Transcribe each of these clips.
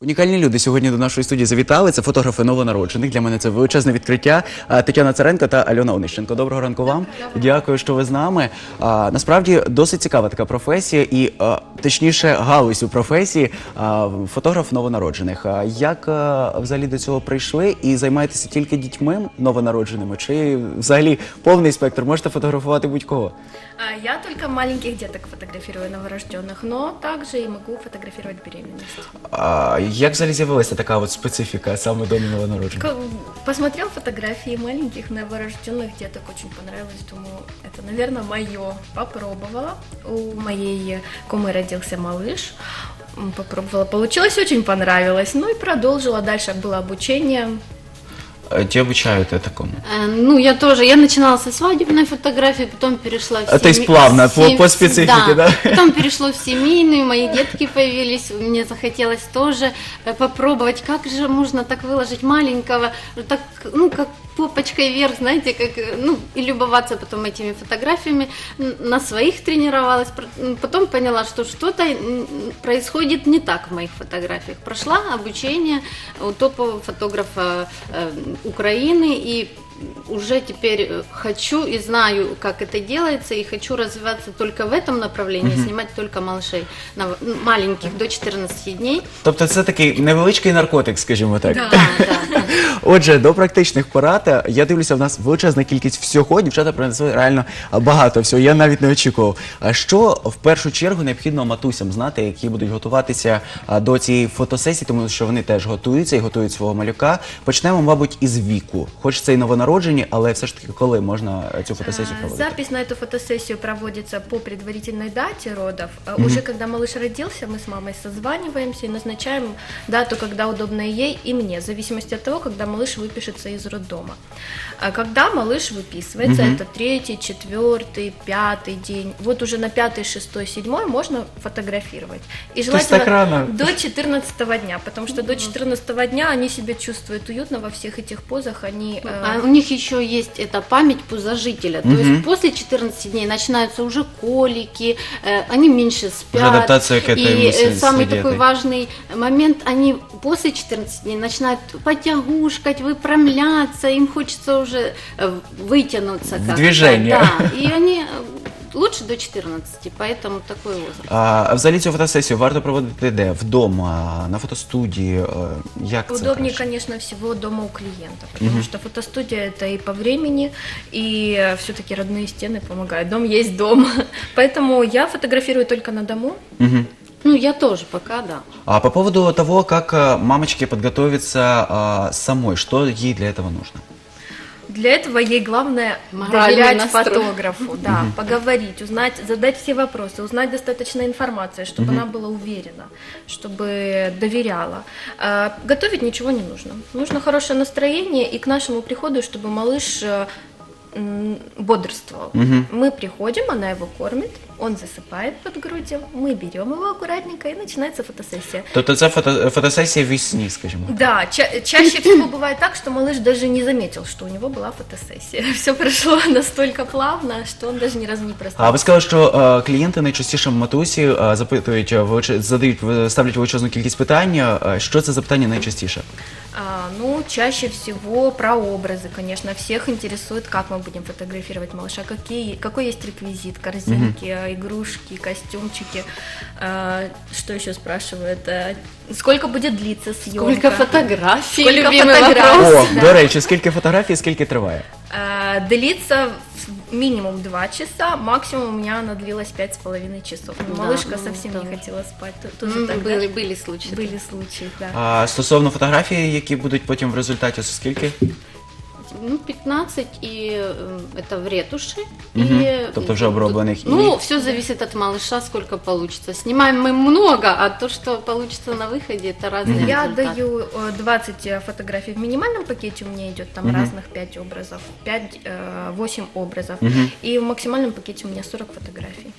Унікальні люди сьогодні до нашої студії завітали. Це фотографи новонароджених. Для мене це величезне відкриття. Тетяна Царенко та Альона Онищенко. Доброго ранку вам. Дякую, що ви з нами. Насправді досить цікава така професія і, точніше, галузь у професії фотограф новонароджених. Як взагалі до цього прийшли і займаєтеся тільки дітьми новонародженими? Чи взагалі повний спектр? Можете фотографувати будь-кого? Я только маленьких деток фотографирую, новорожденных, но также и могу фотографировать беременность. Як взагалі з'явилася така от специфіка саме до новонароджених? Посмотрел фотографии маленьких новорожденных деток, очень понравилось, думаю, это, наверное, мое. Попробовала. У моей кумы родился малыш. Попробовала, получилось, очень понравилось. Ну и продолжила. Дальше было обучение. Тебя обучают такому? Ну, я тоже. Я начинала со свадебной фотографии, потом перешла в То есть плавно, по специфике, да? Потом перешло в семейную, мои детки появились, мне захотелось тоже попробовать, как же можно так выложить маленького, так, ну, как попочкой вверх, знаете, как, ну, и любоваться потом этими фотографиями. На своих тренировалась, потом поняла, что что-то происходит не так в моих фотографиях. Прошла обучение у топового фотографа Украины, и уже теперь хочу и знаю, как это делается, и хочу развиваться только в этом направлении, снимать только малышей, маленьких, до 14 дней. Тобто це такий невеличкий наркотик, скажімо так. Да, да. Отже, до практичних порад. Я дивлюся, в нас величезна кількість всього. Дівчата принесли реально багато всього. Я навіть не очікував. А що в першу чергу необхідно матусям знати, які будуть готуватися до цієї фотосесії, тому що вони теж готуються і готують свого малюка. Почнемо, мабуть, із віку. Хоч це і новонароджені, але все ж таки, коли можна цю фотосесію проводити? Запись на эту фотосессию проводится по предварительной дате родов. Уже когда малыш родился, мы с мамой созваниваемся и назначаем дату, когда удобно ей и мне, в зависимости от того, когда малыш выпишется из роддома. Когда малыш выписывается, это 3-й, 4-й, 5-й день, вот уже на 5-й, 6-й, 7-й можно фотографировать. И желательно до 14-го дня, потому что до 14-го дня они себя чувствуют уютно во всех этих позах. Они, А у них еще есть эта память пузожителя, то есть после 14 дней начинаются уже колики, они меньше спят. Уже адаптация к этой и самый среде такой важный момент, они после 14 дней начинают потягушкать, выпрямляться, им хочется уже вытянуться. В движение. Да, и они лучше до 14, поэтому такой возраст. А взагалі цю фотосесію варто проводити де? Вдома, на фотостудії? Як це удобнее, краще? конечно, всего дома у клиента, потому что фотостудия это и по времени, и все-таки родные стены помогают. Дом есть дом, поэтому я фотографирую только на дому. Ну, я тоже пока, да. А по поводу того, как мамочке подготовиться самой, что ей для этого нужно? Для этого ей главное Моральный доверять настрой. фотографу, да, поговорить, узнать, задать все вопросы, узнать достаточно информации, чтобы она была уверена, чтобы доверяла. Готовить ничего не нужно. Нужно хорошее настроение и к нашему приходу, чтобы малыш бодрствовал. Мы приходим, она его кормит, он засыпает под грудью, мы берем его аккуратненько и начинается фотосессия. Тобто це фотосесія в сні, скажімо. Да, чаще всего бывает так, что малыш даже не заметил, что у него была фотосессия. Все прошло настолько плавно, что он даже ни разу не А проснулся. ви сказали, що клієнти найчастіше матусі запитують, ставлять величезну кількість питань. Що це за питання найчастіше? Ну, чаще всего про образы, конечно. Всех интересует, как мы будем фотографировать малыша, какой есть реквизит, корзинки, игрушки, костюмчики. Что еще спрашивают? Сколько будет длиться съемка? Сколько фотографий, Сколько любимый фотографий? вопрос. О, Да. до речі, скільки фотографій, скільки триває? Длится минимум 2 часа, максимум у меня она длилась 5,5 часов. Да, Малышка ну, совсем да. не хотела спать. Тоже Были случаи. были случаи, да. А стосовно фотографій, які будуть потім в результаті, скільки? Ну, 15, и это в ретуши. Тобто вже оброблених. Ну, все зависит от малыша, сколько получится. Снимаем мы много, а то, что получится на выходе, это разные Я результаты. даю 20 фотографий в минимальном пакете, у меня идет там разных 5 образов, 8 образов. И в максимальном пакете у меня 40 фотографий.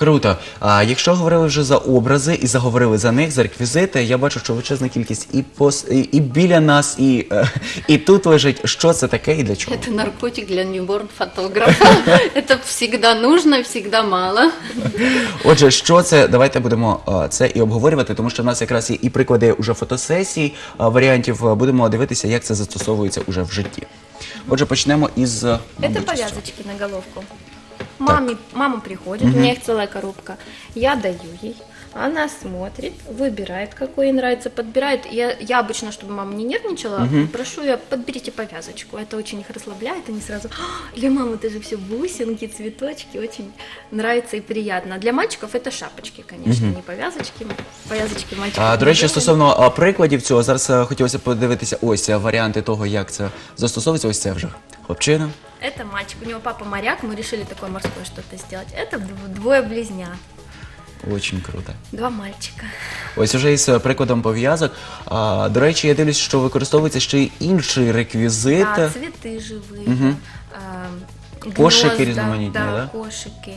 Круто. А якщо говорили вже за образи і заговорили за них, за реквізити, я бачу, що величезна кількість і біля нас, і тут лежить. Що це таке і для чого? Это наркотик для ньюборн-фотографа. Это всегда нужно, всегда мало. Отже, що це? Давайте будемо це і обговорювати, тому що в нас якраз є і приклади уже фотосесій, варіантів. Будемо дивитися, як це застосовується уже в житті. Отже, почнемо із... Это мабуть, з цього. повязочки на головку. Мама приходит, у меня их целая коробка. Я даю ей, она смотрит, выбирает, какой ей нравится, подбирает. Я обычно, чтобы мама не нервничала, прошу ее, подберите повязочку. Это очень их расслабляет, они сразу, для мамы это же все бусинки, цветочки, очень нравится и приятно. А для мальчиков это шапочки, конечно, не повязочки. Повязочки мальчиков. До речі, не стосовно прикладів цього, зараз хотілося подивитися ось варіанти того, як це застосовується. Ось це вже хлопчина. Это мальчик, у него папа моряк, мы решили такое морское что-то сделать. Это двое близнят, Очень круто. два мальчика. Ось уже із прикладом пов'язок. До речі, я дивлюсь, що використовується ще й інший реквізит. Да, цветы живые, Кошики гнезда, різноманітні, да? да, кошики.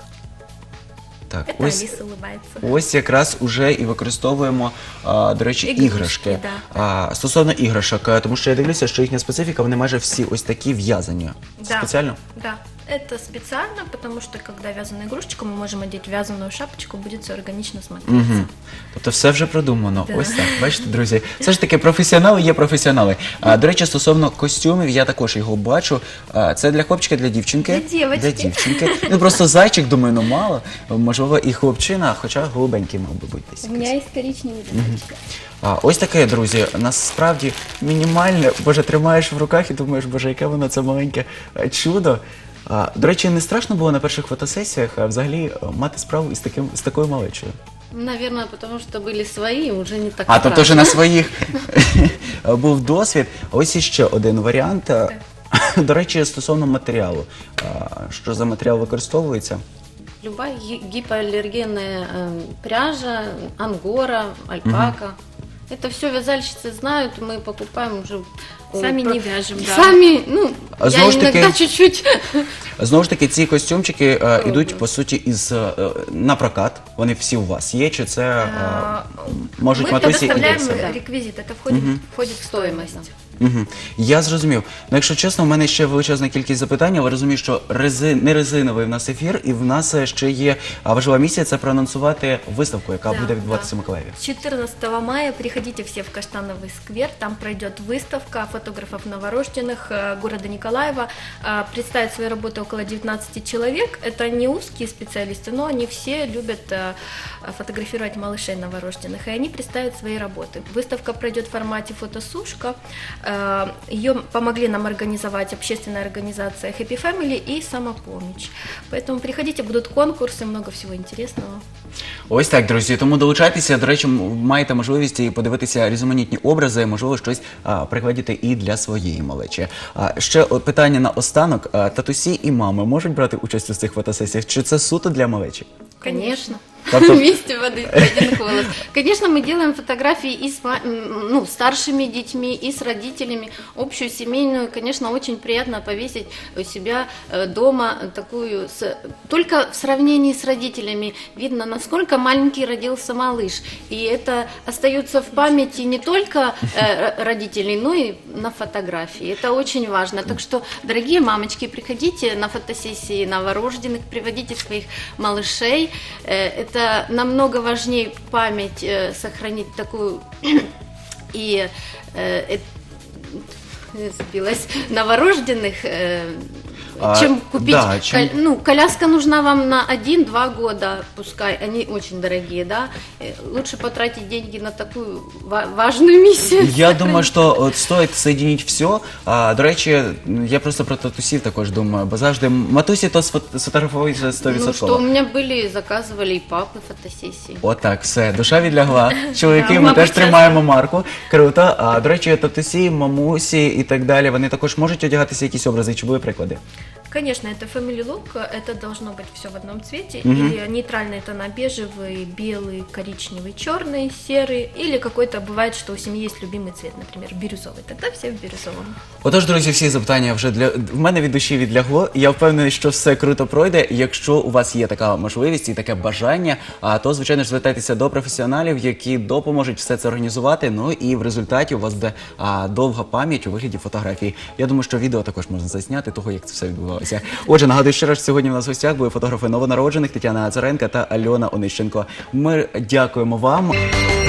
Так, Это ось, Алиса улыбается. ось якраз уже і використовуємо, до речі, іграшки. да. Стосовно іграшок, тому що я дивлюся, що їхня специфіка, вони майже всі ось такі в'язані. Да. Спеціально? Да, это специально, потому что когда вязаную игрушечку, мы можем одеть вязаную шапочку, будет все органично смотреться. Тобто все вже продумано. Да. Ось так. Бачите, друзі, все ж таки професіонали є професіонали. До речі, стосовно костюмів, я також його бачу. Це для хлопчика, для дівчинки? Для дівочки. Для дівчинки. Ну просто зайчик, думаю, ну мало. Можливо, і хлопчина, хоча голубенький мав би бути десь. У меня есть коричневый дырочка. Ось таке, друзі, насправді мінімальне. Боже, тримаєш в руках і думаєш, боже, яке воно це маленьке чудо. До речі, не страшно було на перших фотосесіях взагалі мати справу з такою малечою? Наверное, потому что были свои, уже не так Тобто вже страшно. на своїх був досвід. Ось іще один варіант. До речі, стосовно матеріалу. Що за матеріал використовується? Любая гипоаллергенная пряжа, ангора, альпака. Это все вязальщицы знают, мы покупаем уже... Сами не вяжем, да. Сами, ну, А я знову ж таки- иногда чуть-чуть... Знову ж таки, ці костюмчики йдуть, по суті, на прокат. Вони всі у вас є, чи це можуть Мы матусі і предоставляем для себе? реквизит, это входит в стоимость. Стоимость. Я зрозумів. Ну, якщо чесно, в мене ще величезна кількість запитань, але розумію, що не резиновий в нас ефір, і в нас ще є важлива місія – це проанонсувати виставку, яка Да, буде відбуватися да. в Миколаєві. 14 мая приходите все в Каштановый сквер, там пройдет выставка фотографов новорожденных города Николаева. Представят свои работы около 19 человек. Это не узкие специалисты, но они все любят фотографировать малышей новорожденных, и они представят свои работы. Выставка пройдет в формате фотосушка. Ее помогли нам организовать общественная организация Happy Family и Самопомощь. Поэтому приходите, будут конкурсы, много всего интересного. Ось так, друзі. Тому долучайтеся. До речі, маєте можливість і подивитися різноманітні образи, можливо, щось пригладіти і для своєї малечі. Ще питання на останок. Татусі і мами можуть брати участь у цих фотосесіях? Чи це суто для малечі? Конечно. Тобто- Вместе в один голос. Конечно, мы делаем фотографии и с старшими детьми, и с родителями, общую семейную. Конечно, очень приятно повесить у себя дома такую... Только в сравнении с родителями видно, насколько маленький родился малыш. И это остается в памяти не только родителей, но и на фотографии. Это очень важно. Так что, дорогие мамочки, приходите на фотосессии новорожденных, приводите своих малышей. Это намного важнее память сохранить такую и сбилась новорожденных, чем купить. да, чем- Коляска нужна вам на 1-2 года, пускай, они очень дорогие, да. Лучше потратить деньги на такую важную миссию. Я думаю, що от стоїть соединить все. До речі, я просто про татусів також думаю, бо завжди матусі то сфотографують вже 100%. Ну, что у меня были, заказывали и папы фотосессии. Отак, все, душа відлягла. Чоловіки, Да, ми мабуть, теж це- тримаємо марку. Круто. До речі, татусі, мамусі і так далі, вони також можуть одягатися якісь образи, чи були приклади? Конечно, это family look, это должно быть все в одном цвете, или нейтральные тона бежевый, белый, коричневый, черный, серый, или какой-то, бывает, что у семьи есть любимый цвет, например, бирюзовый, тогда все в бирюзовом. Отож, друзі, всі запитання вже в мене від душі відлягло. Я впевнений, що все круто пройде. Якщо у вас є така можливість і таке бажання, то, звичайно ж, звертайтеся до професіоналів, які допоможуть все це організувати. Ну і в результаті у вас буде довга пам'ять у вигляді фотографії. Я думаю, що відео також можна засняти того, як це все відбувалося. Отже, нагадую ще раз, сьогодні у нас в гостях були фотографи новонароджених Тетяна Нацаренко та Альона Онищенко. Ми дякуємо вам.